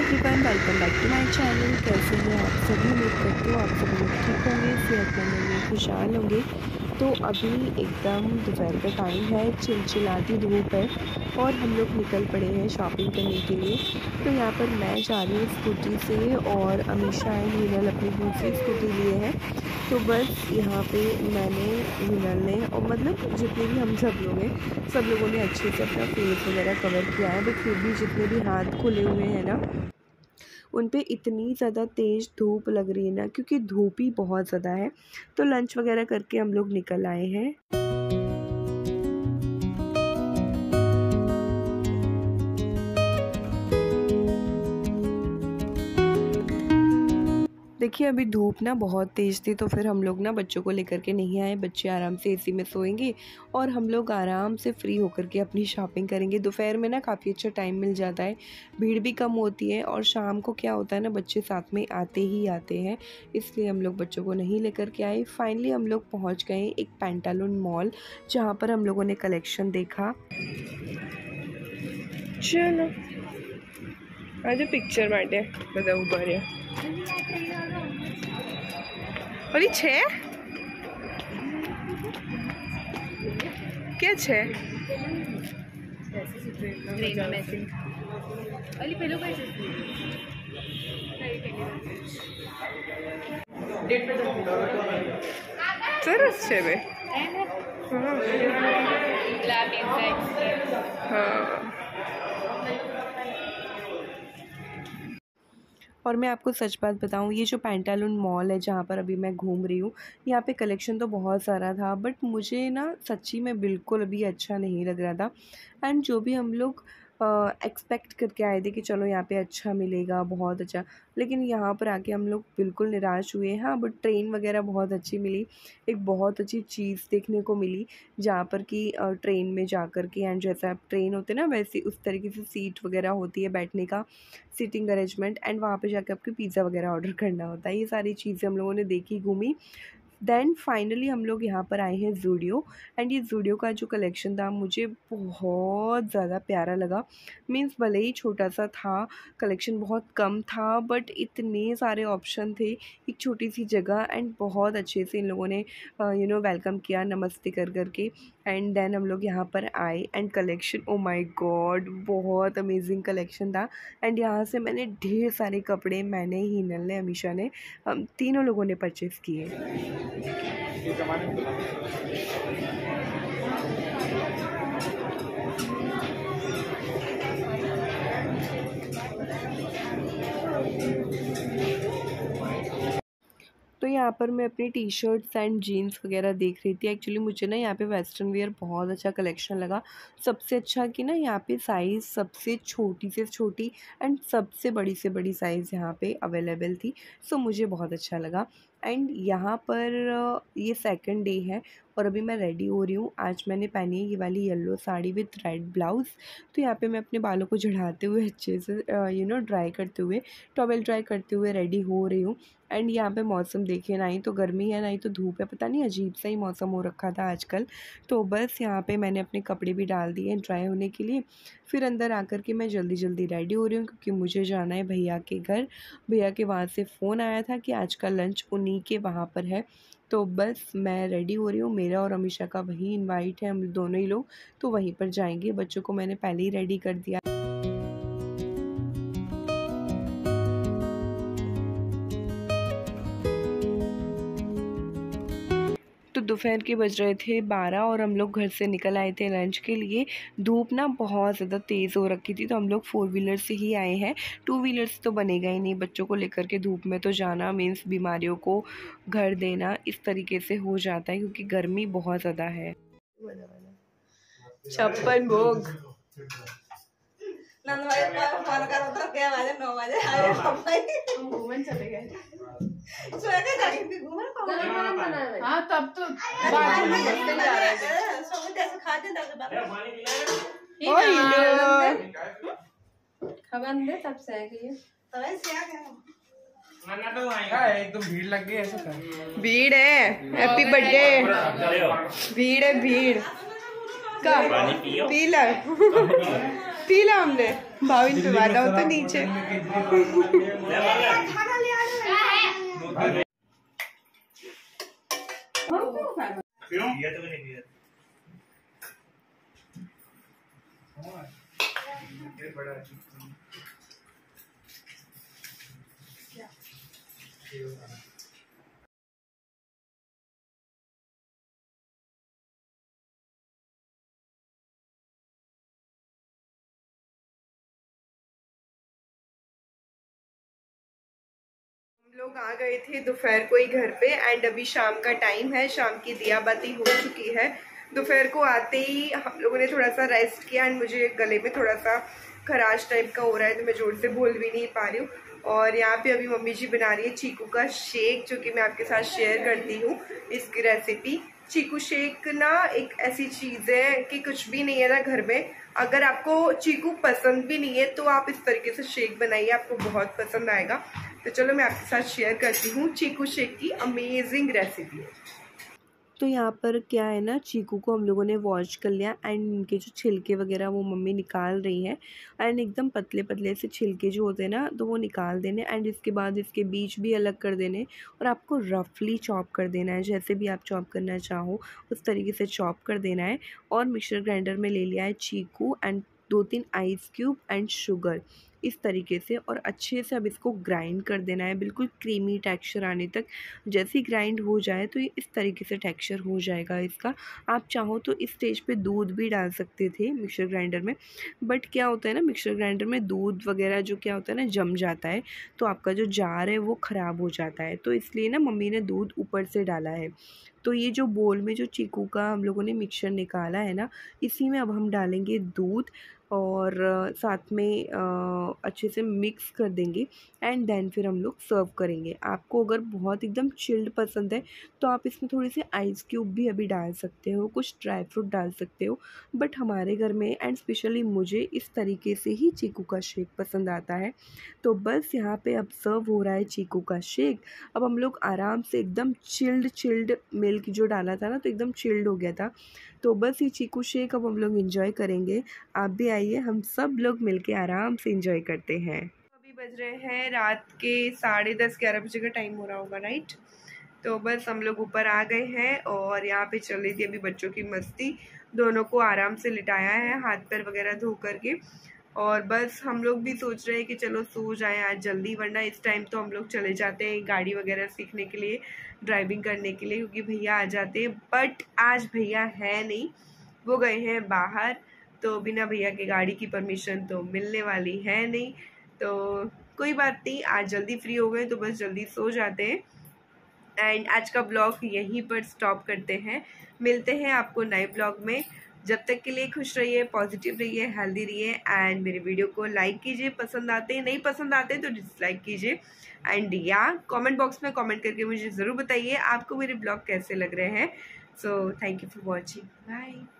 Everyone, welcome back to my channel. कैसे हैं आप सभी? उम्मीद करती हूँ आप सभी लोग ठीक होंगे, सेहतमंद होंगे, खुशहाल होंगे। तो अभी एकदम दोपहर का टाइम है, चिलचिलाती धूप है और हम लोग निकल पड़े हैं शॉपिंग करने के लिए। तो यहाँ पर मैं जा रही हूँ स्कूटी से और अमीशा एंड हिनल अपनी दूसरी स्कूटी लिए हैं। तो बस यहाँ पे मैंने, हिनल ने और मतलब जितने भी हम सब लोग हैं, सब लोगों ने अच्छे से अपना फेस वगैरह कवर किया है। बट फिर भी जितने भी हाथ खुले हुए हैं ना, उन पे इतनी ज़्यादा तेज़ धूप लग रही है ना, क्योंकि धूप ही बहुत ज़्यादा है। तो लंच वगैरह करके हम लोग निकल आए हैं। देखिए अभी धूप ना बहुत तेज़ थी, तो फिर हम लोग ना बच्चों को लेकर के नहीं आए। बच्चे आराम से एसी में सोएंगे और हम लोग आराम से फ्री होकर के अपनी शॉपिंग करेंगे। दोपहर में ना काफ़ी अच्छा टाइम मिल जाता है, भीड़ भी कम होती है और शाम को क्या होता है ना, बच्चे साथ में आते ही आते हैं, इसलिए हम लोग बच्चों को नहीं लेकर के आए। फाइनली हम लोग पहुँच गए एक पैंटालून मॉल, जहाँ पर हम लोगों ने कलेक्शन देखा। चलो आज पिक्चर માટે બધા ઉભા રહ્યા। ઓલી છે क्या છે? સરસ છે બે। हाँ और मैं आपको सच बात बताऊं, ये जो पैंटालून मॉल है जहाँ पर अभी मैं घूम रही हूँ, यहाँ पे कलेक्शन तो बहुत सारा था, बट मुझे ना सच्ची में बिल्कुल अभी अच्छा नहीं लग रहा था। एंड जो भी हम लोग एक्सपेक्ट करके आए थे कि चलो यहाँ पे अच्छा मिलेगा, बहुत अच्छा, लेकिन यहाँ पर आके हम लोग बिल्कुल निराश हुए। हाँ बट ट्रेन वगैरह बहुत अच्छी मिली, एक बहुत अच्छी चीज़ देखने को मिली, जहाँ पर कि ट्रेन में जा कर के, एंड जैसा ट्रेन होते ना वैसे उस तरीके से सीट वगैरह होती है बैठने का, सीटिंग अरेंजमेंट, एंड वहाँ पे जाकर आपको पिज़्ज़ा वगैरह ऑर्डर करना होता है। ये सारी चीज़ें हम लोगों ने देखी, घूमी। देन फाइनली हम लोग यहाँ पर आए हैं ज़ूडियो, एंड ये ज़ूडियो का जो कलेक्शन था मुझे बहुत ज़्यादा प्यारा लगा। मीन्स भले ही छोटा सा था, कलेक्शन बहुत कम था, बट इतने सारे ऑप्शन थे, एक छोटी सी जगह, एंड बहुत अच्छे से इन लोगों ने वेलकम किया, नमस्ते कर करके। एंड देन हम लोग यहाँ पर आए and collection, oh my God, बहुत अमेजिंग कलेक्शन था। एंड यहाँ से मैंने ढेर सारे कपड़े, मैंने, हिनल ने, अमीशा ने, हम तीनों लोगों ने परचेज़ किए। तो यहाँ पर मैं अपनी टी शर्ट्स एंड जीन्स वगैरह देख रही थी। एक्चुअली मुझे ना यहाँ पे वेस्टर्न वेयर बहुत अच्छा कलेक्शन लगा। सबसे अच्छा कि ना यहाँ पे साइज़ सबसे छोटी से छोटी एंड सबसे बड़ी से बड़ी साइज़ यहाँ पे अवेलेबल थी। सो मुझे बहुत अच्छा लगा। एंड यहाँ पर ये सेकंड डे है और अभी मैं रेडी हो रही हूँ। आज मैंने पहनी है ये वाली yellow sari with red blouse. तो यहाँ पे मैं अपने बालों को झड़ाते हुए अच्छे से ड्राई करते हुए, टॉवेल ड्राई करते हुए रेडी हो रही हूँ। एंड यहाँ पे मौसम देखिए, ना ही तो गर्मी है ना ही तो धूप है, पता नहीं अजीब सा ही मौसम हो रखा था आजकल। तो बस यहाँ पे मैंने अपने कपड़े भी डाल दिए ड्राई होने के लिए। फिर अंदर आकर के मैं जल्दी जल्दी रेडी हो रही हूँ, क्योंकि मुझे जाना है भैया के घर। भैया के वहाँ से फ़ोन आया था कि आज का लंच उन्हीं के वहाँ पर है। तो बस मैं रेडी हो रही हूँ, मेरा और अमीशा का वहीं इनवाइट है, हम दोनों ही लोग तो वहीं पर जाएंगे। बच्चों को मैंने पहले ही रेडी कर दिया। तो दोपहर के बज रहे थे 12 और हम लोग घर से निकल आए थे लंच के लिए। धूप ना बहुत ज़्यादा तेज़ हो रखी थी, तो हम लोग 4 व्हीलर से ही आए हैं। 2 व्हीलर से तो बनेगा ही नहीं, बच्चों को लेकर के धूप में तो जाना मीन्स बीमारियों को घर देना, इस तरीके से हो जाता है, क्योंकि गर्मी बहुत ज़्यादा है। 56 भोग हाँ तब तो बाजू में जा रहे थे तब से एकदम भीड़ लग गई ऐसा कर। भीड़ है, हैप्पी बर्थडे। भीड़ है, भीड़ का पी ला। पी ला हमने। भाविन पे बांधा हो तो नीचे। लोग आ गए थे दोपहर को ही घर पे एंड अभी शाम का टाइम है, शाम की दिया बाती हो चुकी है। दोपहर को आते ही हम लोगों ने थोड़ा सा रेस्ट किया एंड मुझे गले में थोड़ा सा खराश टाइप का हो रहा है तो मैं जोर से बोल भी नहीं पा रही हूँ। और यहाँ पे अभी मम्मी जी बना रही है चीकू का शेक, जो कि मैं आपके साथ शेयर करती हूँ इसकी रेसिपी। चीकू शेक ना एक ऐसी चीज़ है कि कुछ भी नहीं है ना घर में, अगर आपको चीकू पसंद भी नहीं है तो आप इस तरीके से शेक बनाइए, आपको बहुत पसंद आएगा। तो चलो मैं आपके साथ शेयर करती हूँ चीकू शेक की अमेजिंग रेसिपी। तो यहाँ पर क्या है ना, चीकू को हम लोगों ने वॉश कर लिया एंड इनके जो छिलके वगैरह वो मम्मी निकाल रही हैं एंड एकदम पतले पतले से छिलके जो होते हैं ना तो वो निकाल देने एंड इसके बाद इसके बीज भी अलग कर देने और आपको रफली चॉप कर देना है, जैसे भी आप चॉप करना चाहो उस तरीके से चॉप कर देना है। और मिक्सर ग्राइंडर में ले लिया है चीकू and 2-3 ice cube and sugar इस तरीके से, और अच्छे से अब इसको ग्राइंड कर देना है बिल्कुल क्रीमी टेक्सचर आने तक। जैसे ही ग्राइंड हो जाए तो ये इस तरीके से टेक्सचर हो जाएगा इसका। आप चाहो तो इस स्टेज पे दूध भी डाल सकते थे मिक्सर ग्राइंडर में, बट क्या होता है ना मिक्सर ग्राइंडर में दूध वगैरह जो क्या होता है ना जम जाता है तो आपका जो जार है वो ख़राब हो जाता है, तो इसलिए ना मम्मी ने दूध ऊपर से डाला है। तो ये जो बोल में जो चीकू का हम लोगों ने मिक्सचर निकाला है ना, इसी में अब हम डालेंगे दूध और साथ में अच्छे से मिक्स कर देंगे एंड देन फिर हम लोग सर्व करेंगे। आपको अगर बहुत एकदम चिल्ड पसंद है तो आप इसमें थोड़ी सी आइस क्यूब भी अभी डाल सकते हो, कुछ ड्राई फ्रूट डाल सकते हो, बट हमारे घर में एंड स्पेशली मुझे इस तरीके से ही चीकू का शेक पसंद आता है। तो बस यहाँ पे अब सर्व हो रहा है चीकू का शेक। अब हम लोग आराम से एकदम चिल्ड मिल्क जो डाला था ना तो एकदम चिल्ड हो गया था, तो बस ये चीकू शेक अब हम लोग इंजॉय करेंगे। आप भी आइए, हम सब लोग मिलके आराम से इंजॉय करते हैं। अभी बज रहे हैं रात के 10:30-11 बजे का टाइम हो रहा होगा, राइट। तो बस हम लोग ऊपर आ गए हैं और यहाँ पे चल रही थी अभी बच्चों की मस्ती। दोनों को आराम से लिटाया है हाथ पैर वगैरह धो करके, और बस हम लोग भी सोच रहे हैं कि चलो सो जाएं आज जल्दी, वरना इस टाइम तो हम लोग चले जाते हैं गाड़ी वगैरह सीखने के लिए, ड्राइविंग करने के लिए, क्योंकि भैया आ जाते हैं। बट आज भैया है नहीं, वो गए हैं बाहर, तो बिना भैया के गाड़ी की परमिशन तो मिलने वाली है नहीं। तो कोई बात नहीं, आज जल्दी फ्री हो गए तो बस जल्दी सो जाते हैं एंड आज का ब्लॉग यहीं पर स्टॉप करते हैं। मिलते हैं आपको नए ब्लॉग में, जब तक के लिए खुश रहिए, पॉजिटिव रहिए, हेल्दी रहिए एंड मेरे वीडियो को लाइक कीजिए, पसंद आते हैं, नहीं पसंद आते तो डिसलाइक कीजिए एंड या कमेंट बॉक्स में कमेंट करके मुझे ज़रूर बताइए आपको मेरे ब्लॉग कैसे लग रहे हैं। So thank you for watching, bye.